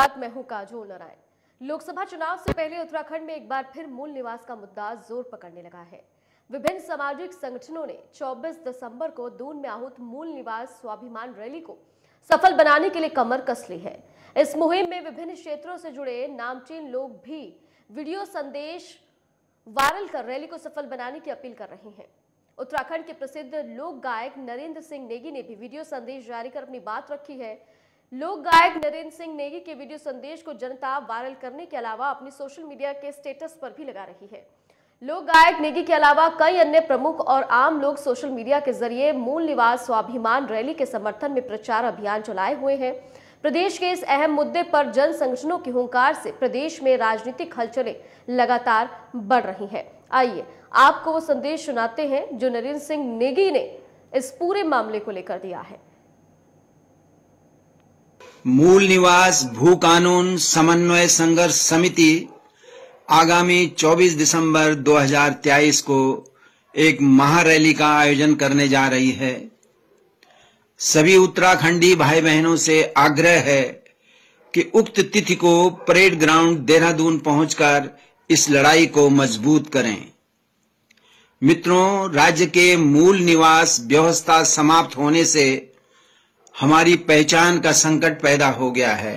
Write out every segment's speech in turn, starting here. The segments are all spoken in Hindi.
नमस्कार, मैं हूं काजोल नारायण। लोकसभा चुनाव से पहले उत्तराखंड में एक बार फिर मूल निवास का मुद्दा जोर पकड़ने लगा है। विभिन्न सामाजिक संगठनों ने 24 दिसंबर को दून में आहूत मूल निवास स्वाभिमान रैली को सफल बनाने के लिए कमर कस ली है। इस मुहिम में विभिन्न क्षेत्रों से जुड़े नामचीन लोग भी वीडियो संदेश वायरल कर रैली को सफल बनाने की अपील कर रहे हैं। उत्तराखंड के प्रसिद्ध लोक गायक नरेंद्र सिंह नेगी ने भी वीडियो संदेश जारी कर अपनी बात रखी है। लोक गायक नरेंद्र सिंह नेगी के वीडियो संदेश को जनता वायरल करने के अलावा अपनी सोशल मीडिया के स्टेटस पर भी लगा रही है। लोक गायक नेगी के अलावा कई अन्य प्रमुख और आम लोग सोशल मीडिया के जरिए मूल निवास स्वाभिमान रैली के समर्थन में प्रचार अभियान चलाए हुए हैं। प्रदेश के इस अहम मुद्दे पर जन संगठनों की हुंकार से प्रदेश में राजनीतिक हलचलें लगातार बढ़ रही हैं। आइए आपको वो संदेश सुनाते हैं जो नरेंद्र सिंह नेगी ने इस पूरे मामले को लेकर दिया है। मूल निवास भू कानून समन्वय संघर्ष समिति आगामी 24 दिसंबर 2023 को एक महारैली का आयोजन करने जा रही है। सभी उत्तराखंडी भाई बहनों से आग्रह है कि उक्त तिथि को परेड ग्राउंड देहरादून पहुंचकर इस लड़ाई को मजबूत करें। मित्रों, राज्य के मूल निवास व्यवस्था समाप्त होने से हमारी पहचान का संकट पैदा हो गया है।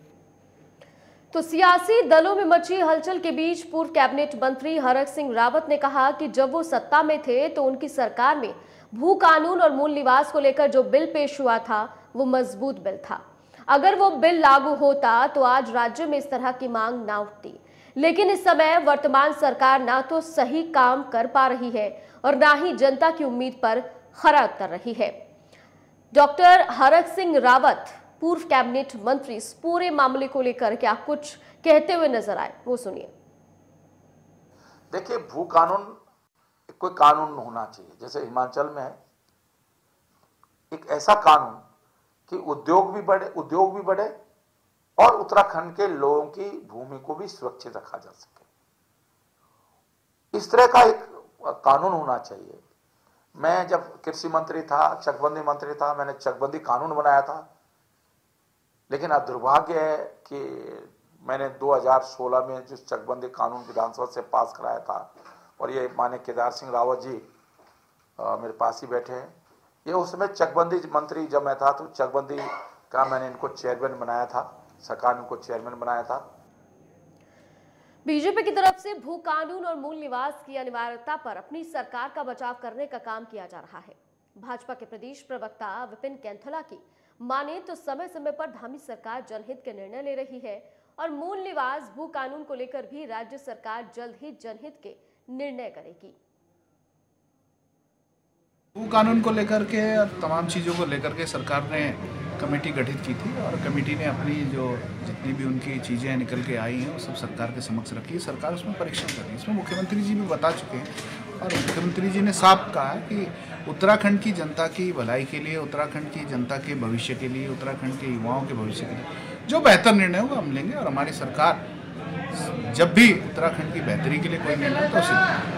तो सियासी दलों में मची हलचल के बीच पूर्व कैबिनेट मंत्री हरक सिंह रावत ने कहा कि जब वो सत्ता में थे तो उनकी सरकार में भू कानून और मूल निवास को लेकर जो बिल पेश हुआ था वो मजबूत बिल था। अगर वो बिल लागू होता तो आज राज्य में इस तरह की मांग ना उठती। लेकिन इस समय वर्तमान सरकार ना तो सही काम कर पा रही है और ना ही जनता की उम्मीद पर खरा उतर रही है। डॉक्टर हरक सिंह रावत पूर्व कैबिनेट मंत्री इस पूरे मामले को लेकर क्या कुछ कहते हुए नजर आए, वो सुनिए। देखिए, भू कानून कोई कानून होना चाहिए। जैसे हिमाचल में है एक ऐसा कानून कि उद्योग भी बढ़े और उत्तराखंड के लोगों की भूमि को भी सुरक्षित रखा जा सके। इस तरह का एक कानून होना चाहिए। मैं जब कृषि मंत्री था, चकबंदी मंत्री था, मैंने चकबंदी कानून बनाया था। लेकिन अब दुर्भाग्य है कि मैंने 2016 में जिस चकबंदी कानून विधानसभा से पास कराया था, और ये माननीय केदार सिंह रावत जी मेरे पास ही बैठे हैं, ये उस समय चकबंदी मंत्री जब मैं था तो चकबंदी का मैंने इनको चेयरमैन बनाया था, सरकार ने इनको चेयरमैन बनाया था। बीजेपी की तरफ से भू कानून और मूल निवास की अनिवार्यता पर अपनी सरकार का बचाव करने का काम किया जा रहा है। भाजपा के प्रदेश प्रवक्ता विपिन कैंथला की माने तो समय समय पर धामी सरकार जनहित के निर्णय ले रही है और मूल निवास भू कानून को लेकर भी राज्य सरकार जल्द ही जनहित के निर्णय करेगी। भू कानून को लेकर के और तमाम चीज़ों को लेकर के सरकार ने कमेटी गठित की थी और कमेटी ने अपनी जो जितनी भी उनकी चीज़ें निकल के आई हैं वो सब सरकार के समक्ष रखी है। सरकार उसमें परीक्षण कर रही है। इसमें मुख्यमंत्री जी भी बता चुके हैं और मुख्यमंत्री जी ने साफ कहा कि उत्तराखंड की जनता की भलाई के लिए, उत्तराखंड की जनता के भविष्य के लिए, उत्तराखंड के युवाओं के भविष्य के लिए जो बेहतर निर्णय होगा हम लेंगे। और हमारी सरकार जब भी उत्तराखंड की बेहतरी के लिए कोई निर्णय तो उसे।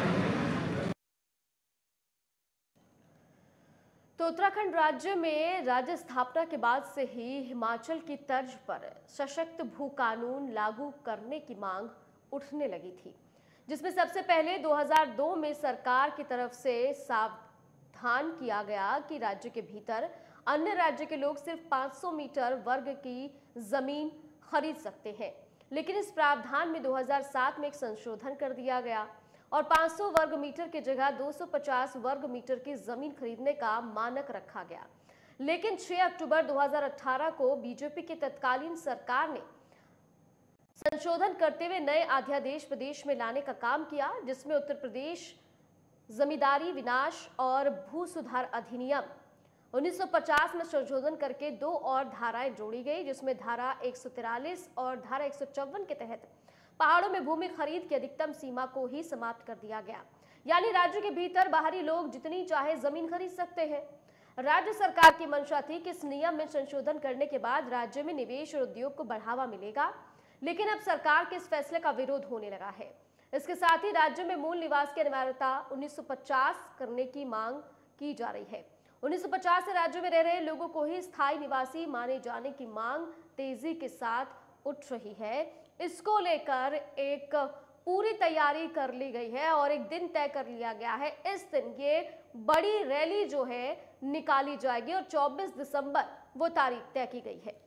तो उत्तराखंड राज्य में राज्य स्थापना के बाद से ही हिमाचल की तर्ज पर सशक्त भू कानून लागू करने की मांग उठने लगी थी, जिसमें सबसे पहले 2002 में सरकार की तरफ से सावधान किया गया कि राज्य के भीतर अन्य राज्य के लोग सिर्फ 500 मीटर वर्ग की जमीन खरीद सकते हैं। लेकिन इस प्रावधान में 2007 में एक संशोधन कर दिया गया और 500 वर्ग मीटर की जगह 250 वर्ग मीटर की जमीन खरीदने का मानक रखा गया। लेकिन 6 अक्टूबर 2018 को बीजेपी की तत्कालीन सरकार ने संशोधन करते हुए नए अध्यादेश प्रदेश में लाने का काम किया, जिसमें उत्तर प्रदेश जमींदारी विनाश और भू सुधार अधिनियम 1950 में संशोधन करके 2 और धाराएं जोड़ी गई, जिसमें धारा 143 और धारा 154 के तहत पहाड़ों में भूमि खरीद की अधिकतम सीमा को ही समाप्त कर दिया गया। यानी राज्य के भीतर बाहरी लोग जितनी चाहे जमीन खरीद सकते हैं। राज्य सरकार की मंशा थी कि इस नियम में संशोधन करने के बाद राज्य में निवेश और उद्योग को बढ़ावा मिलेगा, लेकिन अब सरकार के इस फैसले का विरोध होने लगा है। इसके साथ ही राज्य में मूल निवास की अनिवार्यता 1950 करने की मांग की जा रही है। 1950 से राज्य में रह रहे लोगों को ही स्थायी निवासी माने जाने की मांग तेजी के साथ उठ रही है, इसको लेकर एक पूरी तैयारी कर ली गई है और एक दिन तय कर लिया गया है। इस दिन ये बड़ी रैली जो है निकाली जाएगी और 24 दिसंबर वो तारीख तय की गई है।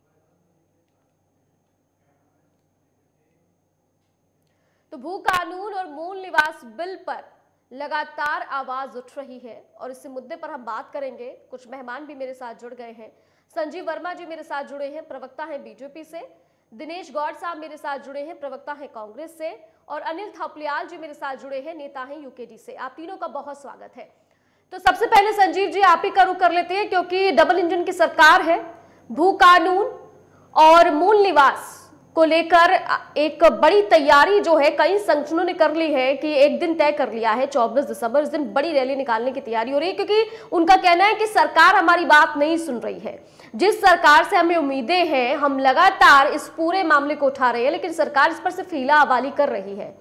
तो भू कानून और मूल निवास बिल पर लगातार आवाज उठ रही है और इस मुद्दे पर हम बात करेंगे। कुछ मेहमान भी मेरे साथ जुड़ गए हैं। संजीव वर्मा जी मेरे साथ जुड़े हैं, प्रवक्ता हैं बीजेपी से। दिनेश गौड़ साहब मेरे साथ जुड़े हैं, प्रवक्ता हैं कांग्रेस से। और अनिल थपलियाल जी मेरे साथ जुड़े हैं, नेता हैं यूकेडी से। आप तीनों का बहुत स्वागत है। तो सबसे पहले संजीव जी आप ही का रुख कर लेते हैं, क्योंकि डबल इंजन की सरकार है। भू कानून और मूल निवास को लेकर एक बड़ी तैयारी जो है कई संगठनों ने कर ली है कि एक दिन तय कर लिया है 24 दिसंबर। इस दिन बड़ी रैली निकालने की तैयारी हो रही है, क्योंकि उनका कहना है कि सरकार हमारी बात नहीं सुन रही है। जिस सरकार से हमें उम्मीदें हैं, हम लगातार इस पूरे मामले को उठा रहे हैं, लेकिन सरकार इस पर सिर्फ हीला हवाली कर रही है।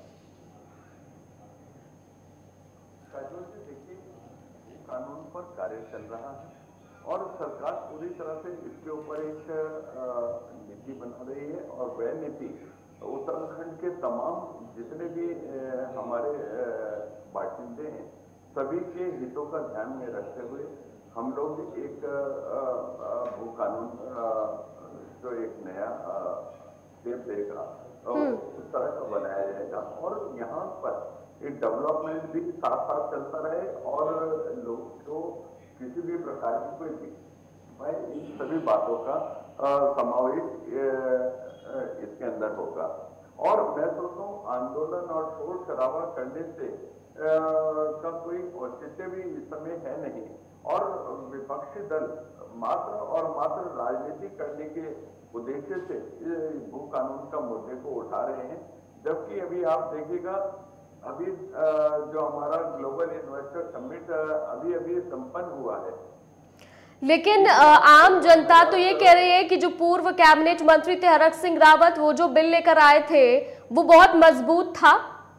कानून पर कार्य चल रहा है और सरकार पूरी तरह से इसके ऊपर एक नीति बना रही है और वह नीति उत्तराखंड के तमाम जितने भी हमारे बाशिंदे हैं सभी के हितों का ध्यान में रखते हुए हम लोग एक भू कानून जो एक नया स्टेप देगा उस तरह का बनाया जाएगा और यहाँ पर एक डेवलपमेंट भी साथ साथ चलता रहे और लोग को किसी भी प्रकार की कोई दिक्कत इन सभी बातों का समावेश इसके अंदर होगा। और मैं सोचता हूँ आंदोलन और शोर शराबा करने से का कोई औचित्य भी इस समय है नहीं और विपक्षी दल मात्र और मात्र राजनीति करने के उद्देश्य से भू कानून का मुद्दे को उठा रहे हैं। जबकि अभी आप देखिएगा अभी जो हमारा ग्लोबल इन्वेस्टर समिट अभी संपन्न हुआ है, लेकिन आम जनता तो ये कह रही है कि जो पूर्व कैबिनेट मंत्री थे हरक सिंह रावत, वो जो बिल लेकर आए थे वो बहुत मजबूत था।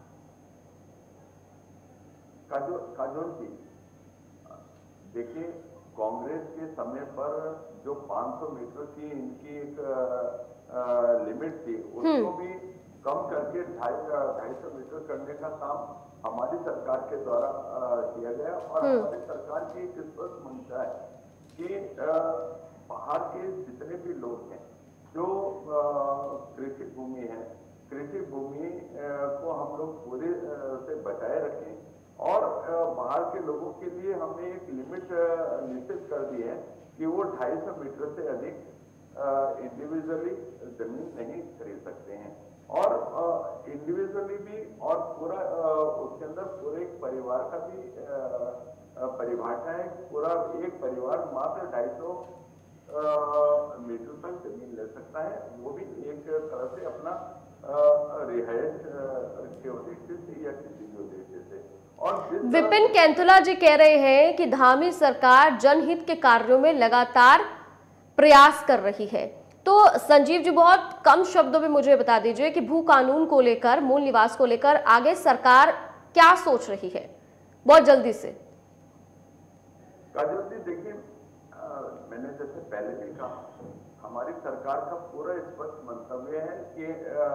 काजोल जी देखिए, कांग्रेस के समय पर जो 500 मीटर की इनकी एक लिमिट थी उसको भी कम करके 250 मीटर करने का काम हमारी सरकार के द्वारा किया गया और हमारी सरकार की एक स्पष्ट मंशा है कि बाहर के जितने भी लोग हैं जो कृषि भूमि है, कृषि भूमि को हम लोग पूरे से बचाए रखें और बाहर के लोगों के लिए हमने एक लिमिट निश्चित कर दी है कि वो 250 मीटर से अधिक इंडिविजुअली जमीन नहीं खरीद सकते हैं और इंडिविजुअली भी और पूरा उसके अंदर पूरे एक परिवार का भी परिभाषा है। पूरा एक परिवार मात्र 250 मीटर तक जमीन ले सकता है, वो भी एक तरह से अपना रिहायश के उद्देश्य से या किसी भी उद्देश्य से। और विपिन कैंथुला जी कह रहे हैं कि धामी सरकार जनहित के कार्यों में लगातार प्रयास कर रही है। तो संजीव जी बहुत कम शब्दों में मुझे बता दीजिए कि भू कानून को लेकर, मूल निवास को लेकर आगे सरकार क्या सोच रही है, बहुत जल्दी से। काजल जी देखिए, मैंने जैसे पहले भी कहा, हमारी सरकार का पूरा स्पष्ट मंतव्य है कि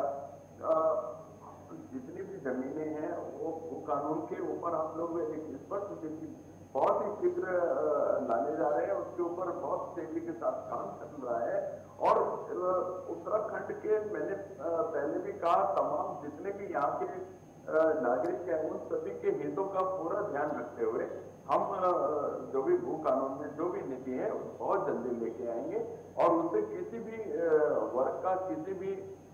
जितनी भी जमीनें हैं वो भू कानून के ऊपर हम लोग एक स्पष्ट बहुत ही शीघ्र लाने जा रहे हैं, उसके ऊपर बहुत तेजी के साथ काम चल रहा है। और उत्तराखंड के मैंने पहले भी कहा, तमाम जितने भी यहाँ के नागरिक हैं उन सभी के हितों का पूरा ध्यान रखते हुए हम जो भी भू कानून में जो भी नीति है बहुत जल्दी लेके आएंगे और उससे किसी भी वर्ग का, किसी भी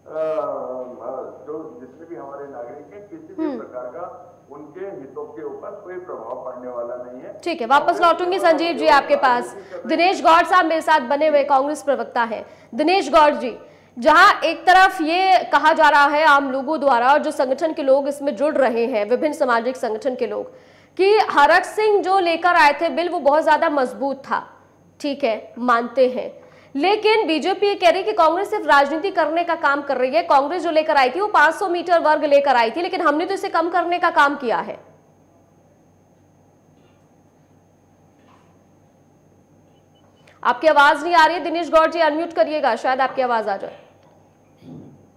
जो जितने भी हमारे नागरिक हैं, किसी भी प्रकार का उनके हितों के ऊपर कोई प्रभाव पड़ने वाला नहीं है। ठीक है, वापस लौटूंगी संजीव जी आपके पास। दिनेश गौड़ साहब मेरे साथ बने हुए कांग्रेस प्रवक्ता हैं। दिनेश गौड़ जी, जहां एक तरफ ये कहा जा रहा है आम लोगों द्वारा और जो संगठन के लोग इसमें जुड़ रहे हैं, विभिन्न सामाजिक संगठन के लोग, कि हरक सिंह जो लेकर आए थे बिल वो बहुत ज्यादा मजबूत था, ठीक है, मानते हैं, लेकिन बीजेपी ये कह रही है कि कांग्रेस सिर्फ राजनीति करने का काम कर रही है। कांग्रेस जो लेकर आई थी वो 500 मीटर वर्ग लेकर आई थी, लेकिन हमने तो इसे कम करने का काम किया है। आपकी आवाज नहीं आ रही है दिनेश गौड़ जी, अनम्यूट करिएगा, शायद आपकी आवाज आ जाए।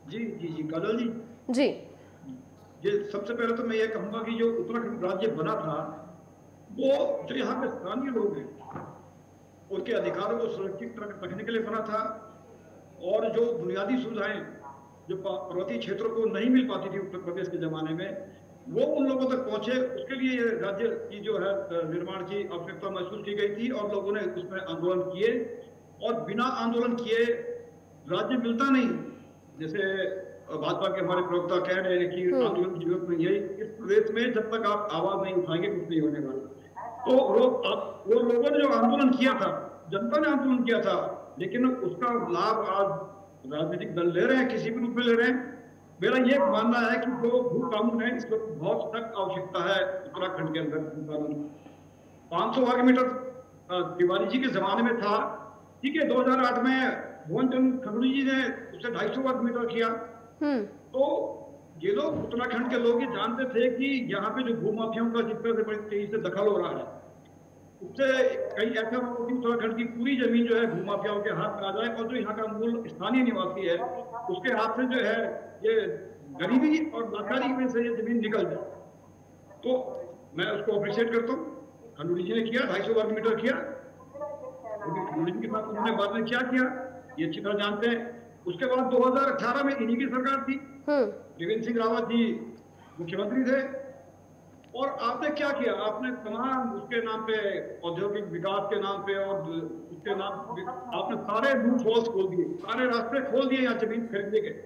जी जी जी काजल जी जी। ये सबसे पहले तो मैं ये कहूंगा कि जो उत्तराखंड राज्य बना था वो जो यहाँ के स्थानीय लोग हैं उनके अधिकारों को सुरक्षित रखने के लिए बना था, और जो बुनियादी सुविधाएं जो पर्वतीय क्षेत्रों को नहीं मिल पाती थी उत्तर प्रदेश के जमाने में, वो उन लोगों तक पहुंचे। उसके लिए ये राज्य की जो है निर्माण की आवश्यकता महसूस की गई थी और लोगों ने उसमें आंदोलन किए, और बिना आंदोलन किए राज्य मिलता नहीं। जैसे भाजपा के हमारे प्रवक्ता कह रहे हैं कि आंदोलन की जरूरत नहीं है इस प्रदेश में, जब तक आप आवाज नहीं उठाएंगे कुछ नहीं होने वाला। तो वो लोगों ने जो आंदोलन किया था, जनता ने आंदोलन किया था, लेकिन उसका लाभ आज राजनीतिक दल ले रहे हैं, किसी भी रूप में ले रहे हैं। मेरा ये मानना है कि जो भू कानून है इस वक्त बहुत सख्त आवश्यकता है उत्तराखंड के अंदर। भू कानून 500 वर्ग मीटर तिवारी जी के जमाने में था, ठीक है। 2008 में भुवन चंद्र खंडूरी जी ने उससे 250 वर्ग मीटर किया। तो ये लोग उत्तराखंड के लोग ये जानते थे कि यहाँ पे जो भूमाफियाओं का जिस तरह से बड़ी तेजी से दखल हो रहा है, उससे कहीं ऐसा हो कि उत्तराखंड की पूरी जमीन जो है भूमाफियाओं के हाथ में आ जाए, और जो यहाँ का मूल स्थानीय निवासी है उसके हाथ से जो है ये गरीबी और लाचारी में से ये जमीन निकल जाए। तो मैं उसको अप्रिशिएट करता हूँ। खंडूरी जी ने किया, 250 वर्ग मीटर किया, खंडूरी जी के साथ उन्होंने बाद में क्या किया ये अच्छी तरह जानते हैं। उसके बाद 2018 में इन्हीं की सरकार थी, त्रिवेंद्र सिंह रावत जी मुख्यमंत्री थे, और आपने क्या किया? आपने तमाम उसके नाम पे औद्योगिक विकास के नाम पे और उसके नाम आपने सारे लूप होल्स खोल दिए, सारे रास्ते खोल दिए यहाँ जमीन खरीदने के।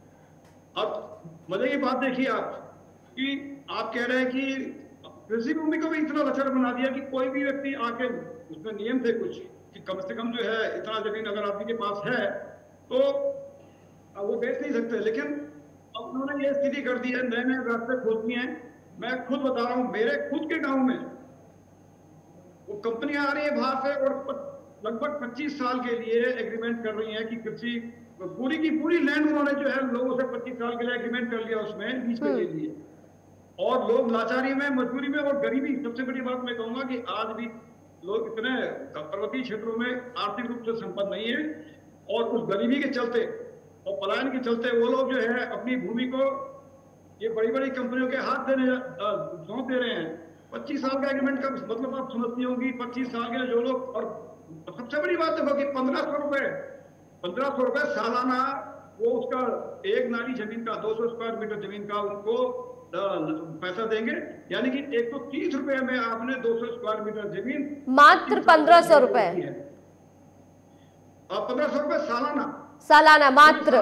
अब मजे की बात देखिए आप कि आप कह रहे हैं कि कृषि भूमि को भी इतना लचर बना दिया कि कोई भी व्यक्ति आके, उसमें नियम थे कुछ कि कम से कम जो है इतना जमीन अगर आदमी के पास है तो वो बेच नहीं सकते, लेकिन अब उन्होंने ये स्थिति कर दी है, नए नए रास्ते खोल दिए हैं। मैं खुद बता रहा हूँ, मेरे खुद के गांव में वो कंपनियां आ रही है बाहर से और लगभग 25 साल के लिए एग्रीमेंट कर रही हैं कि कृषि पूरी की पूरी लैंड उन्होंने जो है लोगों से 25 साल के लिए एग्रीमेंट कर लिया, उसमें लीज पे ले लिए, और लोग लाचारी में, मजबूरी में और गरीबी। सबसे बड़ी बात मैं कहूंगा कि आज भी लोग इतने पर्वतीय क्षेत्रों में आर्थिक रूप से संपन्न नहीं है, और उस गरीबी के चलते और पलायन के चलते वो लोग जो है अपनी भूमि को ये बड़ी बड़ी कंपनियों के हाथ सौंप दे रहे हैं। 25 साल का एग्रीमेंट का मतलब आप समझती होंगी, 25 साल के जो लोग, और सबसे बड़ी बात देखो कि 1500 रुपए सालाना वो उसका एक नाली जमीन का 200 स्क्वायर मीटर जमीन का उनको पैसा देंगे, यानी कि 130 रुपए में आपने 200 स्क्वायर मीटर जमीन, मात्र 1500 रुपए, 1500 रुपए सालाना मात्र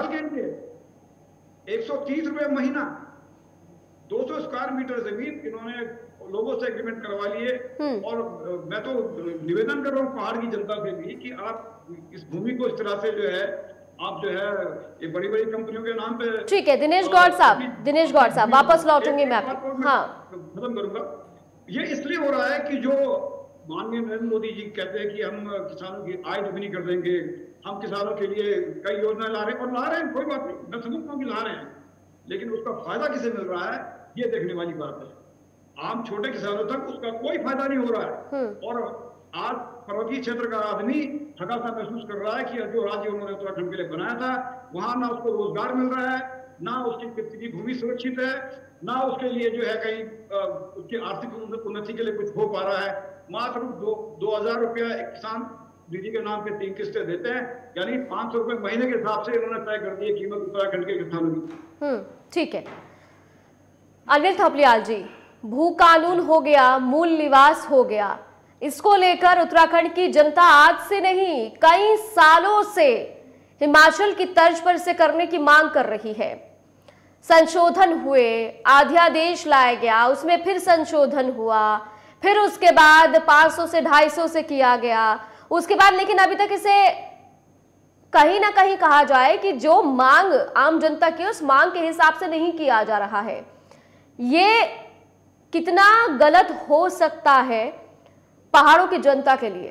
130 रुपए महीना, 200 स्क्वायर मीटर जमीन इन्होंने लोगों से एग्रीमेंट करवा लिए। और मैं तो निवेदन कर रहा हूँ पहाड़ की जनता से भी कि आप इस भूमि को इस तरह से जो है आप जो है ये बड़ी बड़ी कंपनियों के नाम पे। ठीक है दिनेश गौड़ साहब वापस लौटूंगी मैं आपकी। हाँ, खत्म करूंगा। ये इसलिए हो रहा है कि जो माननीय नरेंद्र मोदी जी कहते हैं कि हम किसानों की आय दुगनी कर देंगे, हम किसानों के लिए कई योजनाएं ला रहे हैं, कोई बात नहीं, मैं समझता हूँ कि ला रहे हैं, लेकिन उसका फायदा किसे मिल रहा है ये देखने वाली बात है। आम छोटे किसानों तक उसका कोई फायदा नहीं हो रहा है, और आज पर्वतीय क्षेत्र का आदमी थका सा महसूस कर रहा है कि जो राज्य उन्होंने उत्तराखंड के लिए बनाया था वहां ना उसको रोजगार मिल रहा है, ना उसकी कृषि की भूमि सुरक्षित है, ना उसके लिए जो है कहीं उसकी आर्थिक उन्नति के लिए कुछ हो पा रहा है। मात्र 2000 रुपया एक किसान दीदी के नाम पे 3 किस्तें देते हैं, यानी 500 रुपए महीने के हिसाब से इन्होंने तय कर दी है कीमत उत्तराखंड के किसानों की। ठीक है अनिल थपलियाल जी, भू कानून हो गया, मूल निवास हो गया, इसको लेकर उत्तराखंड की जनता आज से नहीं कई सालों से हिमाचल की तर्ज पर इसे करने की मांग कर रही है। संशोधन हुए, अध्यादेश लाया गया, उसमें फिर संशोधन हुआ, फिर उसके बाद 500 से 250 से किया गया, उसके बाद लेकिन अभी तक इसे कहीं ना कहीं कहा जाए कि जो मांग आम जनता की उस मांग के हिसाब से नहीं किया जा रहा है। ये कितना गलत हो सकता है पहाड़ों की जनता के लिए?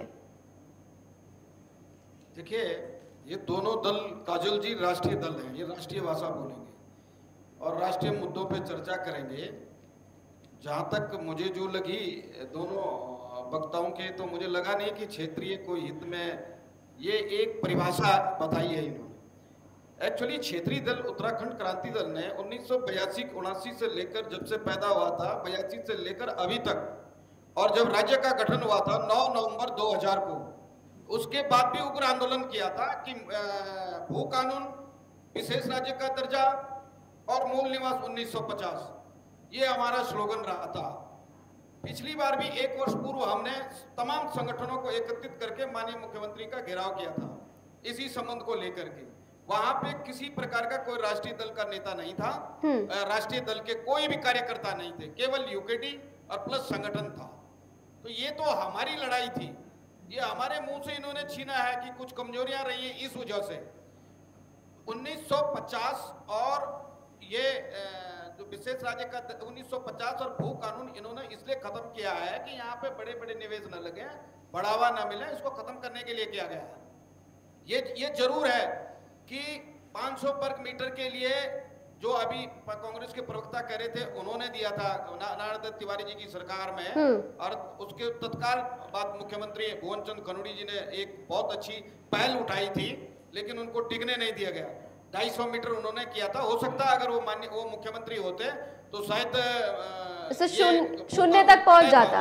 देखिए ये दोनों दल काजल जी राष्ट्रीय दल हैं, ये राष्ट्रीय भाषा बोलेंगे और राष्ट्रीय मुद्दों पे चर्चा करेंगे। जहां तक मुझे जो लगी दोनों वक्ताओं के, तो मुझे लगा नहीं कि क्षेत्रीय कोई हित में, ये एक परिभाषा बताई है इन्होंने। एक्चुअली क्षेत्रीय दल उत्तराखंड क्रांति दल ने 1982-79 से लेकर, जब से पैदा हुआ था 82 से लेकर अभी तक, और जब राज्य का गठन हुआ था 9 नवंबर 2000 को, उसके बाद भी उग्र आंदोलन किया था कि भू कानून, विशेष राज्य का दर्जा और मूल निवास 1950, ये हमारा स्लोगन रहा था। पिछली बार भी 1 वर्ष पूर्व हमने तमाम संगठनों को एकत्रित करके माननीय मुख्यमंत्री का घेराव किया था इसी संबंध को लेकर के। वहां पे किसी प्रकार का कोई राष्ट्रीय दल का नेता नहीं था, राष्ट्रीय दल के कोई भी कार्यकर्ता नहीं थे, केवल यूकेडी और प्लस संगठन था। तो ये तो हमारी लड़ाई थी, ये हमारे मुंह से इन्होंने छीना है कि कुछ कमजोरियां रही हैं इस वजह से। 1950 और ये जो विशेष राज्य का 1950 और भू कानून इन्होंने इसलिए खत्म किया है कि यहाँ पे बड़े बड़े निवेश न लगे, बढ़ावा न मिले, इसको खत्म करने के लिए किया गया है। ये जरूर है कि 500 वर्ग मीटर के लिए जो अभी कांग्रेस के प्रवक्ता कह रहे थे, उन्होंने दिया था नारायण दत्त तिवारी जी की सरकार में, और उसके तत्काल बाद मुख्यमंत्री भुवन चंद्र खनुड़ी जी ने एक बहुत अच्छी पहल उठाई थी, लेकिन उनको टिकने नहीं दिया गया। 250 मीटर उन्होंने किया था। हो सकता है अगर वो मुख्यमंत्री होते तो शायद शून्य तक पहुंच जाता।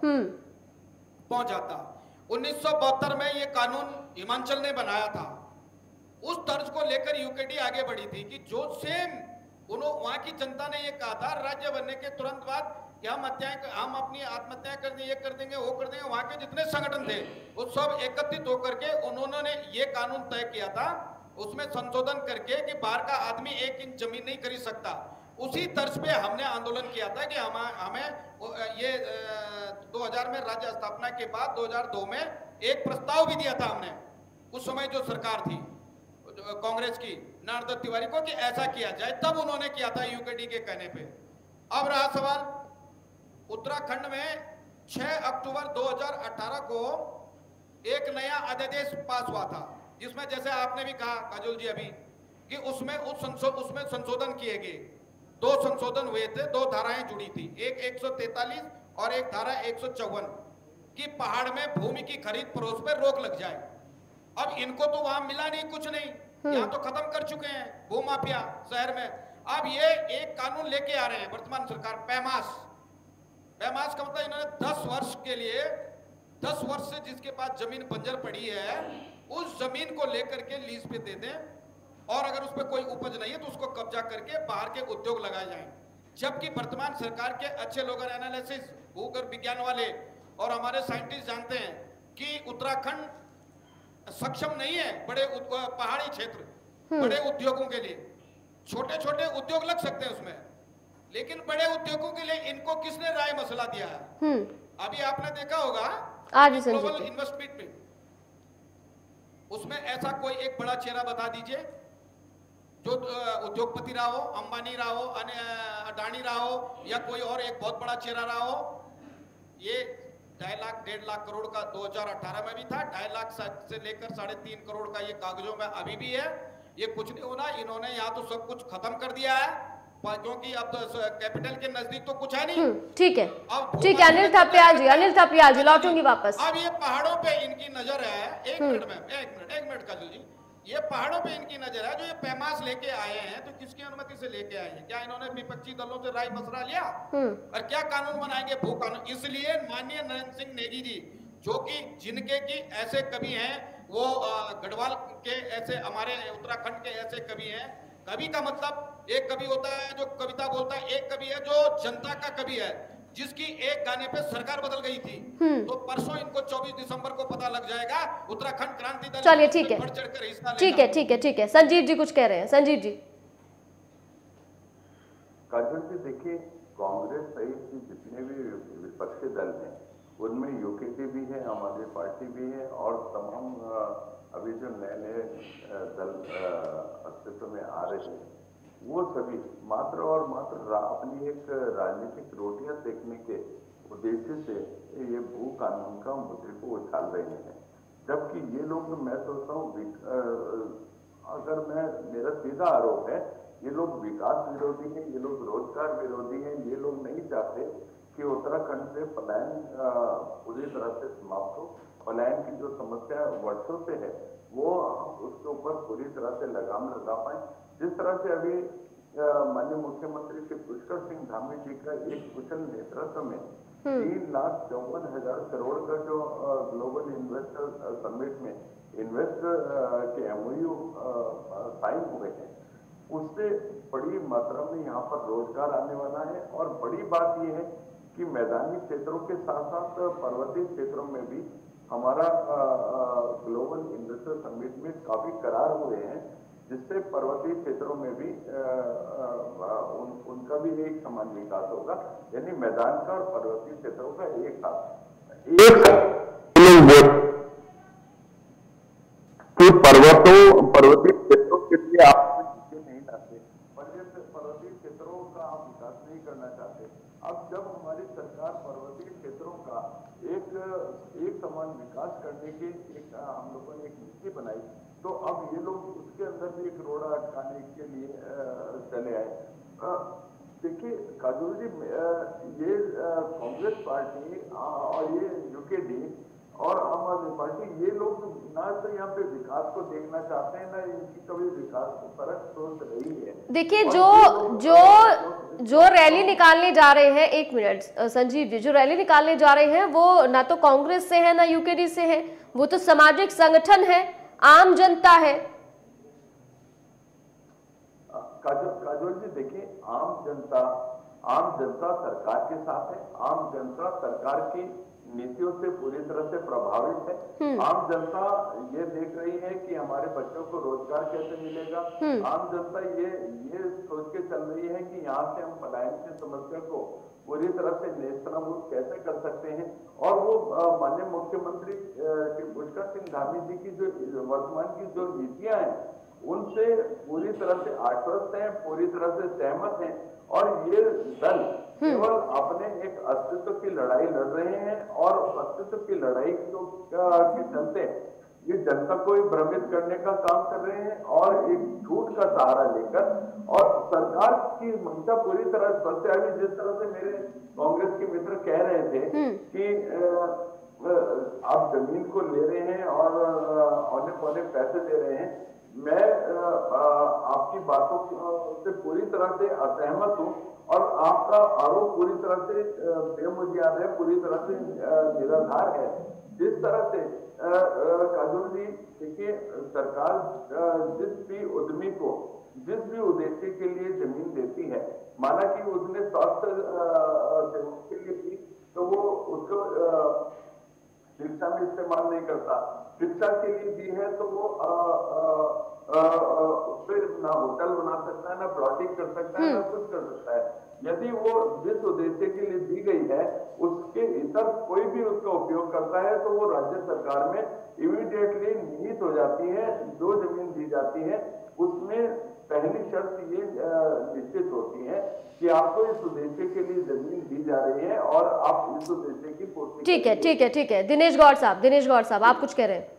1972 में ये कानून हिमाचल ने बनाया था। उस तर्ज को लेकर यूकेडी आगे बढ़ी थी कि जो सेम वहां की जनता ने ये कहा था राज्य बनने के तुरंत बाद कि हम अपनी आत्महत्या कर देंगे, ये कर देंगे, वो कर देंगे। वहां के जितने संगठन थे वो सब एकत्रित होकर के उन्होंने ये कानून तय किया था, उसमें संशोधन करके कि बाहर का आदमी 1 इंच जमीन नहीं खरीद सकता। उसी तर्ज पे हमने आंदोलन किया था कि हमें ये 2000 में राज्य स्थापना के बाद 2002 में एक प्रस्ताव भी दिया था हमने, उस समय जो सरकार थी कांग्रेस की, नारायण दत्त तिवारी को, कि ऐसा किया जाए। तब उन्होंने किया था यूकेडी के कहने पे। अब रहा सवाल, उत्तराखंड में 6 अक्टूबर 2018 को एक नया अध्यादेश पास हुआ था, जिसमें जैसे आपने भी कहा काजोल जी अभी कि उसमें संशोधन किए गए। 2 संशोधन हुए थे, 2 धाराएं जुड़ी थी, एक 143 और एक धारा 154 कि पहाड़ में भूमि की खरीद फरोख्त पे रोक लग जाए। अब इनको तो वहां मिला नहीं, कुछ नहीं, यहाँ तो खत्म कर चुके हैं भू माफिया शहर में। अब ये एक कानून लेके आ रहे हैं वर्तमान सरकार, पैमास का मतलब इन्होंने 10 वर्ष के लिए, 10 वर्ष से जिसके पास जमीन बंजर पड़ी है उस जमीन को लेकर के लीज पे दे दें, और अगर उस पर कोई उपज नहीं है तो उसको कब्जा करके बाहर के उद्योग लगाए जाएं। जबकि वर्तमान सरकार के अच्छे लोग एनालिसिस, भूगर्भ विज्ञान वाले और हमारे साइंटिस्ट जानते हैं कि उत्तराखंड सक्षम नहीं है बड़े पहाड़ी क्षेत्र, बड़े उद्योगों के लिए। छोटे छोटे उद्योग लग सकते हैं उसमें, लेकिन बड़े उद्योगों के लिए इनको किसने राय मसला दिया है? अभी आपने देखा होगा ग्लोबल इन्वेस्टमेंट में, उसमें ऐसा कोई एक बड़ा चेहरा बता दीजिए जो उद्योगपति रहा हो, अंबानी रहा हो, अडानी रहा हो, या कोई और एक बहुत बड़ा चेहरा रहा हो। ये 2.5 लाख 1.5 लाख करोड़ का 2018 में भी था, 2.5 लाख से लेकर 3.5 करोड़ का ये कागजों में अभी भी है। ये कुछ नहीं होना, इन्होंने यहाँ तो सब कुछ खत्म कर दिया है, क्योंकि अब तो कैपिटल के नजदीक तो कुछ है नहीं। ठीक है, ठीक है। अनिल थपलियाल जी लौटूंगी वापस। अब ये पहाड़ों पे इनकी नजर है। एक मिनट काजल जी, ये पहाड़ों पे इनकी नजर है। जो ये पैमास लेके आए हैं तो किसकी अनुमति से लेके आए हैं? क्या इन्होंने विपक्षी दलों से राय मशवरा लिया? और क्या कानून बनाएंगे? भू कानून। इसलिए माननीय नरेंद्र सिंह नेगी जी, जो कि जिनके की ऐसे कवि हैं, वो गढ़वाल के ऐसे, हमारे उत्तराखंड के ऐसे कवि हैं। कवि का मतलब एक कवि होता है जो कविता बोलता है, एक कवि है जो जनता का कवि है, जिसकी एक गाने पे सरकार बदल गई थी। तो परसों इनको 24 दिसंबर को पता लग जाएगा। उत्तराखंड क्रांति दल, चलिए ठीक है, ठीक है। संजीव जी कुछ कह रहे हैं। संजीव जी। काजल जी देखिए, कांग्रेस सहित जितने भी विपक्षी दल हैं उनमें यूकेटी भी है, हमारी पार्टी भी है, और तमाम अभी जो नए दल अस्तित्व में आ रहे हैं वो सभी मात्र और मात्र अपनी एक राजनीतिक रोटियां सेकने के उद्देश्य से ये भू कानून का मुद्दे को उछाल रहे हैं। जबकि ये लोग, मैं सोचता हूँ, अगर मेरा सीधा आरोप है, ये लोग विकास विरोधी हैं, ये लोग रोजगार विरोधी हैं। ये लोग नहीं चाहते कि उत्तराखंड से पलायन पूरी तरह से समाप्त हो। पलायन की जो समस्या वर्षों से है वो हम उसके ऊपर पूरी तरह से लगाम लगा पाए। जिस तरह से अभी माननीय मुख्यमंत्री श्री पुष्कर सिंह धामी जी का एक कुशल नेतृत्व में 3,54,000 करोड़ का जो ग्लोबल इन्वेस्टर समिट में इन्वेस्टर के MOU साइन हुए हैं, उससे बड़ी मात्रा में यहाँ पर रोजगार आने वाला है। और बड़ी बात यह है कि मैदानी क्षेत्रों के साथ साथ पर्वतीय क्षेत्रों में भी हमारा ग्लोबल इन्वेस्टर समिट में काफी करार हुए हैं, जिससे पर्वतीय क्षेत्रों में भी उनका भी एक समान विकास होगा। यानी मैदान का और पर्वतीय क्षेत्रों का एक साथ पर्वतीय क्षेत्रों के लिए आप नहीं लाते, पर्वतीय क्षेत्रों का आप विकास नहीं करना चाहते। अब जब हमारी सरकार पर्वतीय क्षेत्रों का एक समान विकास करने के हम लोगों ने एक नीति बनाई, तो अब ये लोग उसके अंदर भी एक रोड़ा अटकाने के लिए चले आए। देखिए काजोल जी, ये कांग्रेस पार्टी और ये यूकेडी और आम आदमी पार्टी, ये लोग ना तो यहाँ पे विकास को देखना चाहते हैं, ना इनकी कभी विकास को परख सोच रही है। देखिए जो रैली निकालने जा रहे हैं, एक मिनट संजीव जी, जो रैली निकालने जा रहे हैं वो ना तो कांग्रेस से है ना यूकेडी से है, वो तो सामाजिक संगठन है, आम जनता है। काजोल जी देखिए, आम जनता सरकार के साथ है। आम जनता सरकार की नीतियों से पूरी तरह से प्रभावित है। आम जनता ये देख रही है कि हमारे बच्चों को रोजगार कैसे मिलेगा। आम जनता ये सोच के चल रही है कि यहाँ से हम पलायन की समस्या को पूरी तरह से नेस्तनाबूद कैसे कर सकते हैं। और वो माननीय मुख्यमंत्री श्री पुष्कर सिंह धामी जी की जो वर्तमान की जो नीतियां हैं उनसे पूरी तरह से आश्वस्त हैं, पूरी तरह से सहमत हैं। और ये दल केवल अपने एक अस्तित्व की लड़ाई लड़ रहे हैं और अस्तित्व की लड़ाई के चलते ये जनता को भ्रमित करने का काम कर रहे हैं और एक झूठ का सहारा लेकर, और सरकार की मंशा पूरी तरह स्पष्ट है। जिस तरह से मेरे कांग्रेस के मित्र कह रहे थे कि आप जमीन को ले रहे हैं और औने पौने पैसे दे रहे हैं, मैं आपकी बातों से पूरी तरह से असहमत हूं और आपका आरोप पूरी तरह से बेबुनियाद है, पूरी तरह से निराधार है। जिस तरह से काजोल जी देखिए, सरकार जिस भी उद्यमी को जिस भी उद्देश्य के लिए जमीन देती है, माना कि उसने स्वास्थ्य सेवा के लिए दी, तो वो उसको शिक्षा में इस्तेमाल नहीं करता, शिक्षा के लिए दी है तो वो फिर ना होटल बना सकता है, ना प्लॉटिंग कर सकता है, ना कुछ कर सकता है। यदि वो जिस उद्देश्य के लिए दी गई है उसके इतर कोई भी उसका उपयोग करता है तो वो राज्य सरकार में इमीडिएटली निहित हो जाती है। जो जमीन दी जाती है उसमें पहली शर्त ये निश्चित होती है कि आपको इस उद्देश्य के लिए जमीन दी जा रही है और आप इस उद्देश्य की पूर्ति। ठीक है। दिनेश गौड़ साहब आप कुछ कह रहे हैं?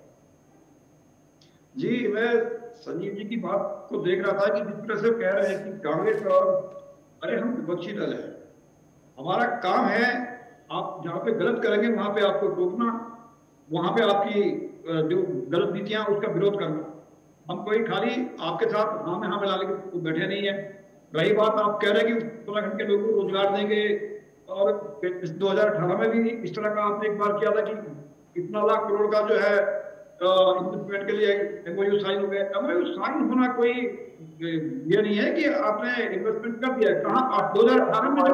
जी, मैं संजीव जी की बात को देख रहा था कि जिस तरह से कह रहे हैं कि कांग्रेस और अरे हम विपक्षी दल है, हमारा काम है आप जहाँ पे गलत करेंगे वहां पे आपको टोकना, वहां पे आपकी जो गलत नीतियां उसका विरोध करना। हम कोई खाली आपके साथ हाँ में ला लेके बैठे नहीं है। रही बात आप कह रहे हैं कि उत्तराखंड के लोगों को रोजगार देंगे, और 2018 में भी इस तरह का आपने एक बार किया था कि इतना लाख करोड़ का जो है इन्वेस्टमेंट के लिए MOU साइन हो गए। MOU साइन होना कोई ये नहीं है कि आपने इन्वेस्टमेंट कर दिया। कहाँ आप 2018 में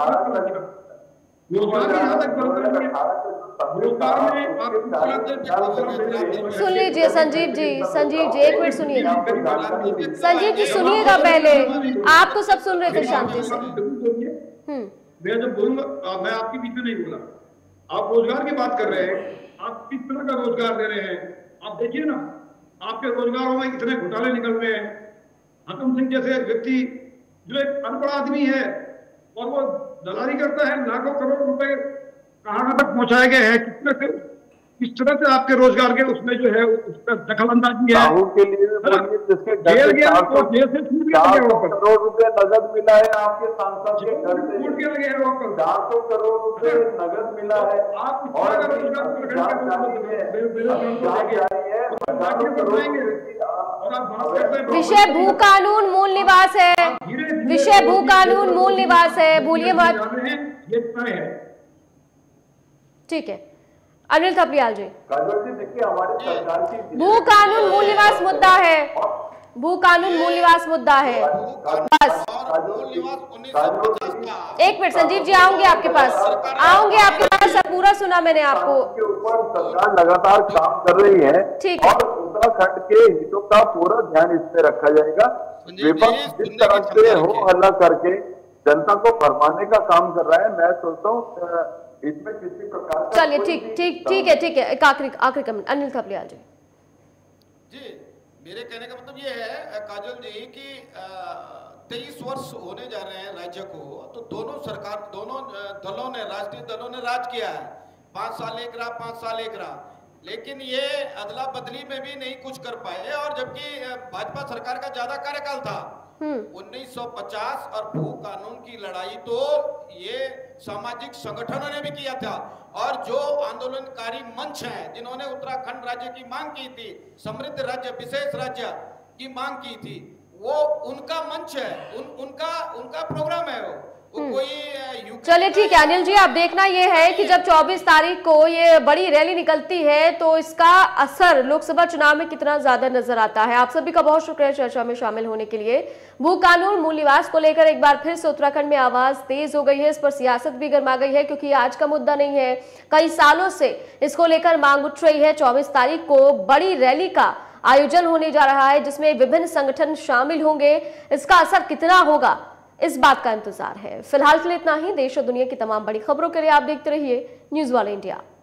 सुन लीजिए संजीव जी, एक मिनट सुनिएगा। संजीव जी सुनिएगा, पहले आप तो सब सुन रहे थे शांति से। मैं जब बोलूंगा, मैं आपके बीच में नहीं बोला। आप रोजगार की बात कर रहे हैं, आप किस तरह का रोजगार दे रहे हैं? आप देखिए ना, आपके रोजगारों में इतने घोटाले निकल रहे हैं। हकम सिंह जैसे व्यक्ति जो एक अनपढ़ आदमी है और वो दलाली करता है, लाखों करोड़ रुपए कहां तक पहुंचाए गए हैं, किस तरह से आपके रोजगार के उसमें जो है उसका दखल अंदाजी है। राहुल के लिए बोलिए, जिसके घर जेल से गया 400 जेल से छूट गया करोड़ रुपए नगद मिला है आपके सांसद के घर से। छूट गया है 400 करोड़ रुपए नगद मिला है आप और विषय भू कानून मूल निवास है, विषय भू कानून मूल निवास है, भूलिए मत। ये तय है। ठीक है अनिल थपलियाल जी, काजल जी देखिए हमारी सरकार की भू कानून मूल निवास मुद्दा है, भू कानून मूल निवास मुद्दा है। बस एक मिनट संजीव जी, आऊंगे आपके पास, आऊंगे आपके पास। सब पूरा सुना मैंने आपको। के ऊपर सरकार लगातार काम कर रही है ठीक है। और उत्तराखंड के हितों का पूरा ध्यान इसमें रखा जाएगा। विपक्ष जिस तरह से हो हल्ला करके जनता को भरमाने का काम कर रहा है, मैं सोचता हूँ इसमें किसी प्रकार का चलिए ठीक है एक आखिरी कमेंट अनिल थपलियाल जी। जी मेरे कहने का मतलब ये है काजल जी कि 23 वर्ष होने जा रहे हैं राज्य को, तो दोनों दलों ने, राष्ट्रीय दलों ने राज किया है। 5 साल एक रहा, 5 साल एक रहा, लेकिन ये अदला बदली में भी नहीं कुछ कर पाए। और जबकि भाजपा सरकार का ज्यादा कार्यकाल था, 1950 और भू कानून की लड़ाई तो ये सामाजिक संगठनों ने भी किया था। और जो आंदोलनकारी मंच हैं जिन्होंने उत्तराखंड राज्य की मांग की थी, समृद्ध राज्य, विशेष राज्य की मांग की थी, वो उनका मंच है, उनका प्रोग्राम है वो कोई। चलिए ठीक है अनिल जी, अब देखना ये है कि जब 24 तारीख को ये बड़ी रैली निकलती है तो इसका असर लोकसभा चुनाव में कितना ज्यादा नजर आता है। आप सभी का बहुत शुक्रिया चर्चा में शामिल होने के लिए। भू कानून मूल निवास को लेकर एक बार फिर से उत्तराखंड में आवाज तेज हो गई है, इस पर सियासत भी गर्मा गई है, क्योंकि आज का मुद्दा नहीं है, कई सालों से इसको लेकर मांग उठ रही है। 24 तारीख को बड़ी रैली का आयोजन होने जा रहा है जिसमें विभिन्न संगठन शामिल होंगे। इसका असर कितना होगा इस बात का इंतजार है। फिलहाल के लिए इतना ही। देश और दुनिया की तमाम बड़ी खबरों के लिए आप देखते रहिए न्यूज़ वाला इंडिया।